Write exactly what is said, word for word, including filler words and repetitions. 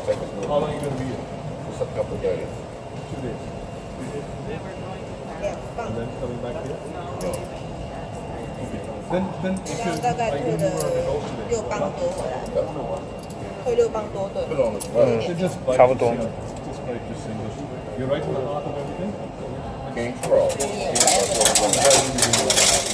take us. How long are you going to be here? Just a couple of days. Two days. And then coming back here? No. Then, then if 这样 you, 大概 are 退 you 了 more of an 六 alternate? 磅多回来， That's 退六磅多对。 put on the sweater. They just bite 差不多。 just just bite just English. You're right in the heart of everything? King's Cross. Yeah, whatever.